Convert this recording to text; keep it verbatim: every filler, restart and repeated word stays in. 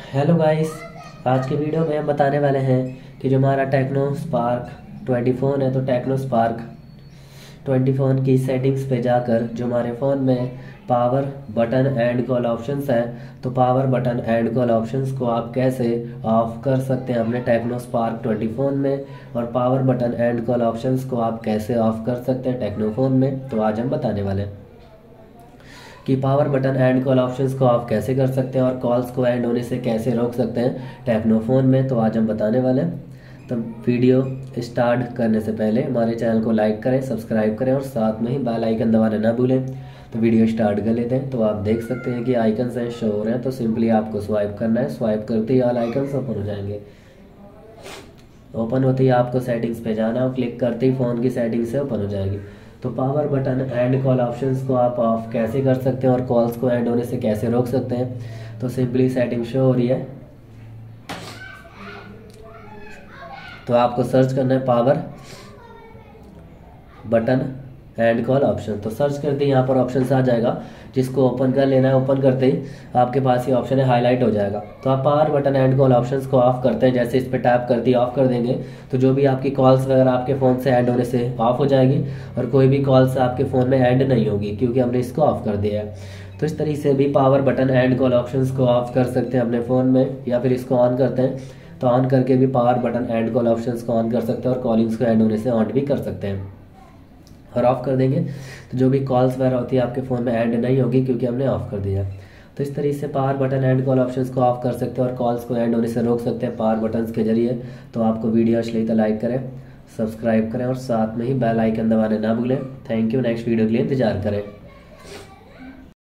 Hello guys. आज के video में हम बताने वाले हैं कि जो हमारा टेक्नो स्पार्क ट्वेंटी फ़ोन है, तो टेक्नो स्पार्क ट्वेंटी फ़ोन की सेटिंग्स पे जाकर जो हमारे फ़ोन में power button and call options है, तो power button and call options को आप कैसे ऑफ कर सकते हैं अपने टेक्नो स्पार्क ट्वेंटी फ़ोन में, और power button and call options को आप कैसे ऑफ कर सकते हैं टेक्नो फ़ोन में। तो आज हम बताने वाले हैं कि power button and call options को आप कैसे कर सकते हैं और कॉल्स को एंड होने से कैसे रोक सकते हैं टेक्नो फ़ोन में। तो आज हम बताने वाले हैं। तो वीडियो स्टार्ट करने से पहले हमारे चैनल को लाइक करें, सब्सक्राइब करें और साथ में ही बेल आइकन दबाना ना भूलें। तो वीडियो स्टार्ट कर लेते हैं। तो आप देख सकते हैं कि आइकन्स हैं, शो हो रहे हैं। तो सिंपली आपको स्वाइप करना है। स्वाइप करते ही ऑल आइकन्स ओपन हो जाएंगे। ओपन होते ही आपको सेटिंग्स पे जाना और क्लिक करते ही फ़ोन की सेटिंग्स से ओपन हो जाएगी। तो power button and call options को आप ऑफ कैसे कर सकते हैं और कॉल्स को एंड होने से कैसे रोक सकते हैं। तो सिंपली सेटिंग शो हो रही है, तो आपको सर्च करना है power button and call option. तो सर्च करते ही यहाँ पर ऑप्शन आ जाएगा, जिसको ओपन कर लेना है। ओपन करते ही आपके पास ये ऑप्शन है, हाईलाइट हो जाएगा। तो आप power button and call options को ऑफ करते हैं, जैसे इस पर टैप करते ही ऑफ कर देंगे तो जो भी आपकी कॉल्स वगैरह आपके फ़ोन से ऐड होने से ऑफ हो जाएगी, और कोई भी कॉल्स आपके फ़ोन में ऐड नहीं होगी, क्योंकि हमने इसको ऑफ कर दिया है। तो इस तरीके से भी power button and call options को ऑफ कर सकते हैं अपने फ़ोन में, या फिर इसको ऑन करते हैं तो ऑन करके भी power button and call options को ऑन कर सकते हैं, और कॉलिंग्स को एंड होने से ऑन भी कर सकते हैं। और ऑफ़ कर देंगे तो जो भी कॉल्स वगैरह होती है आपके फ़ोन में ऐड नहीं होगी, क्योंकि हमने ऑफ़ कर दिया। तो इस तरीके से power button and call options को ऑफ कर सकते हैं और कॉल्स को एंड होने से रोक सकते हैं पावर बटन्स के जरिए। तो आपको वीडियो अच्छी लगी तो लाइक करें, सब्सक्राइब करें और साथ में ही बेल आइकन दबाने ना भूलें। Thank you. नेक्स्ट वीडियो के लिए इंतजार करें।